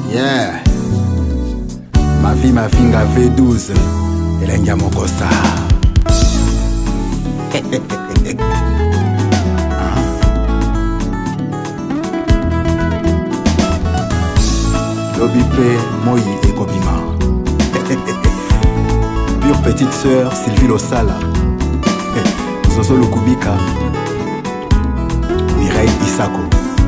Yeah. Ma finga V12. Elengia mokosa. Lobi pe moi ekobima. Pure petite sœur Sylvie Losala. Zozo Lukubika. Mireille Isako.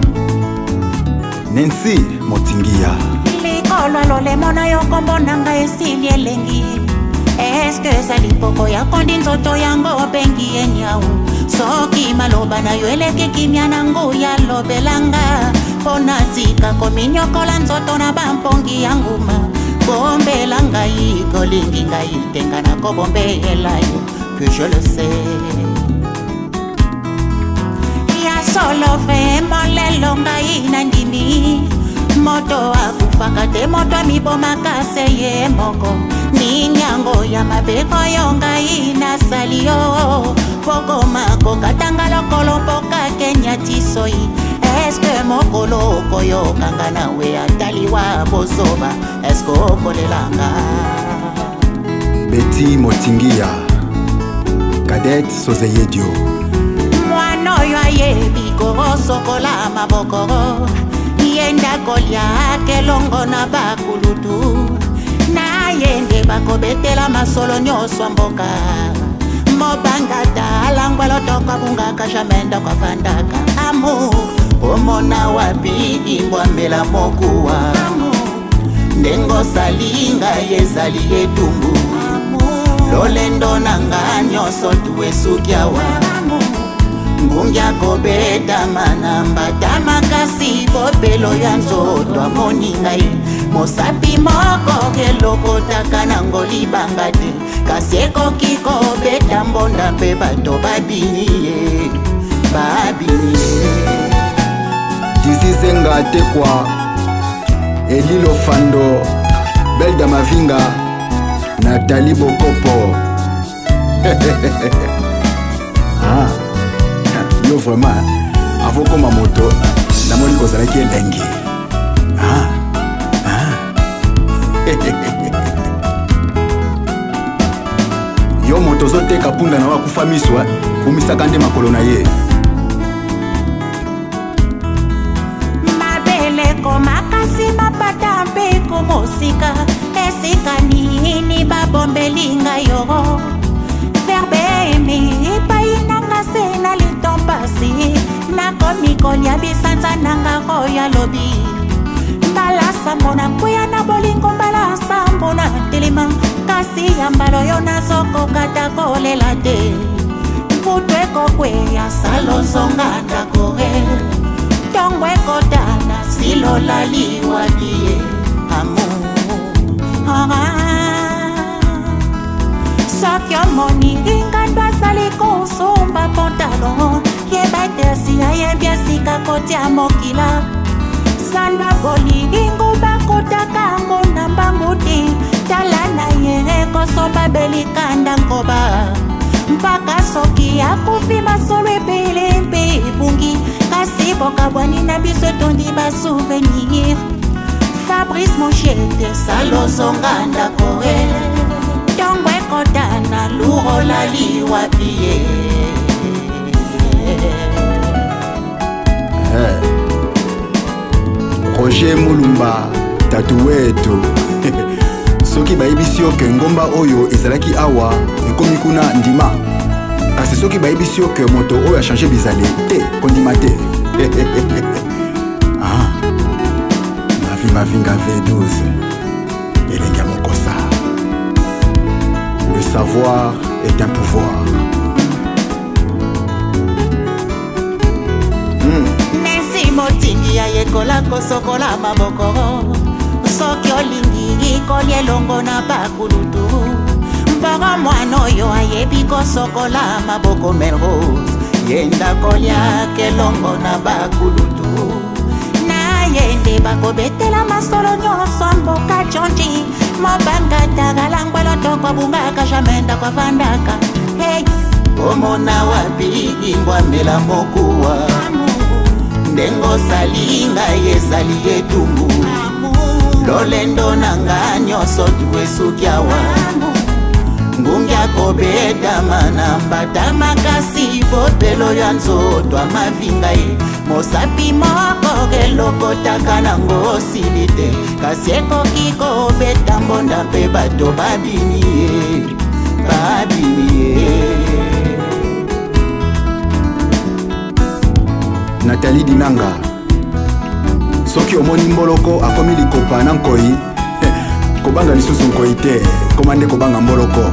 Nancy Motingia. Likolo lole mona yokombo nanga esili elengi. Eske salipoko ya kondi nzoto yango bengi enyau. Soki maloba na yo eleki kimya nangu ya lobelanga. Pona tika kominyokola nzoto na bampongi yanguma. Bombe langa iko lingi nga itenga na kobombe elayo. Que je le sais. Solo vraiment lelo ngai nandimi. Moto akufaka te moto miboma kase ye moko. Ninyango ya mabeko yo ngai nasali yo. Poko mako katanga lokolo poka Kenya tisoi. Eske mokolo koyo kanga nawe ataliwa bosoba. Esko kolelanga Betty Motingia. Cadette Sozeyedio. Oyo ayebi koro sokola mabokoro. Yenda kolia kelongo na bakulutu. Na yende bako betela masolo nyoso mboka. Mobanga talangwalo toka bunga kashamenda kwa fandaka. Amu omona wapigi mbwambela mokuwa. Nengo salinga yezali yetumbu. Lolendo nanga nyoso tuwe sukiawa. Ngungia kobeta manamba tamakasi bopelo ya nzoto amoni ngai. Mosapi moko keloko takana ngoli bangate. Kaseko kiko beta mbonda pe bato babiniye. D'ici zenga tekwa Elilo Fando Belda Mavinga Nathalie Bokopo. Yo vraiment avant comme moto na moni kozala ki elengi. Yo moto zote kapunda na wakufa miswa kumisaka nde makolo na ye. Mabele komakasi mapata mpe komosika. Esika nini babombelinga yo. Verbe emi painanga sena litompasi. Nakomi kolia bisanza nanga koya lobi. Balasa mona kuya na bolingo balasa mona telema. Kasi yambalo yo na soko kata kolela te. Kutweko kweya salo zonga ndakore. Tongwe kodana silo lali wabie. Amu Sokyo moni ringa ndwasali kusumba pantalon. Yebatesi ayembia sika koti ya mokila. Sanda boli ringu bakutaka nguna mbanguti. Talana yere kosomba belikanda nkoba. Mpaka soki ya kufi masore pele mpe bungi. Kasi boka bwani na biso tondi ba souvenir. Fabrice Mochete salo zonga ndakore. Tongwe kodana luro lali wapie. Roger Mulumba Tatueto. Soki baibisi yo ke ngomba oyo ezalaki awa ekomi kuna ndima. Kasi soki baibisi yo ke moto oyo a changé bizale te kondima te. Ma finga V12. Elengia mokosa. Le savoir est un pouvoir. Nancy Motingia yekola kosokola mabokoro. Soki olingi kolie longo na bakulutu. Mpaka mwana oyo ayebi kosokola maboko Melrose. Yenda kolia kelongo na bakulutu. Na yende bako betela masolo nyoso mboka chonji. Mobanga tagalangwelo tokwa bunga kashamenda kwa fandaka. Hey omona wapigi mbwambela mokuwa. Ndengo salinga yezali yetumbu. lolendo nanga nyonso tuesukiawa ngungia kobeta manambata makasi bopelo ya nzoto amavinga ye mosapi moko gelokotaka nango silite kasi ekoki kobeta mbonda mpe bato babini ye Nathalie Dinanga soki omoni mboloko akomi likopa na nkoi kobanga lisusu nkoi te komande kobanga mboloko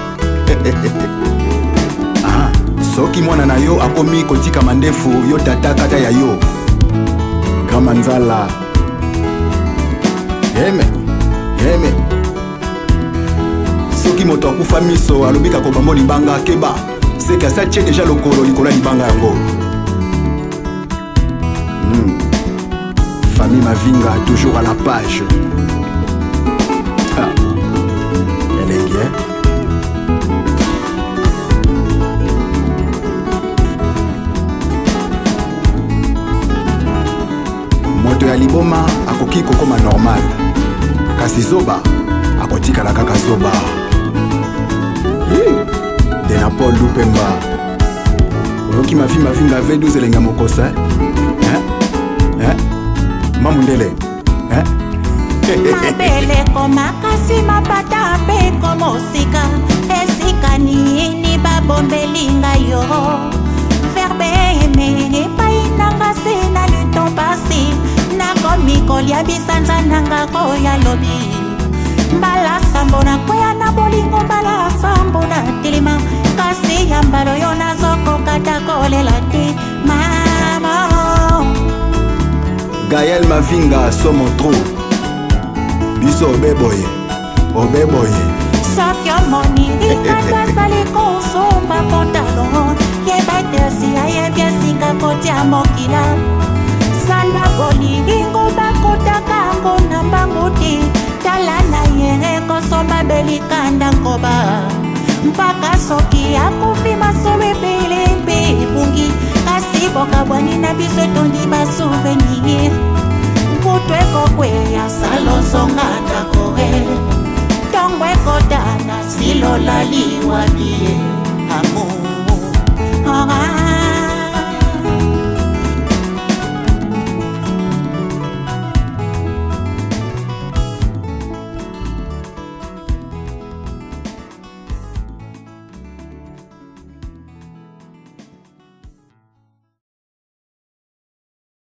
soki mwana na yo akomi kotika mandefu yo tata kata ya yo kama nzala heme soki moto akufa miso alobika kobambo libanga keba seka sa tche deja lokolo likola libanga yango Famille Mavinga toujours à la page. Elle est bien. Moto ya liboma akoki kokoma normal kasi zoba akotikala kaka zoba de na Paul Lupemba oyoki Mavinga V12 elenga mokosa Mamundele mabele komakasi mapata mpe komosika esika nini babombelinga yo verbe eme epai nanga se na luton pasi nakomi kolia bisanza nanga koya lobi mbala sambo na kwea na bolingo mbala sambo na telema kasi ya mbalo yo nazokokata kolela te mama Gaël Mavinga somo trop biso obeboye soki omoni ikando azali kosomba pantalon yebatesi ayebi esinga kotia mokila sanda bolingo bakotaka yango na mbangu te tala na ye kosomba belikanda nkoba mpaka soki akufi masolo ebele mpe ebungi kasi bokabwani na biso etondi basouvenir kutu ekokweya salozonga ndako ntongo ekotana silolaliwa bie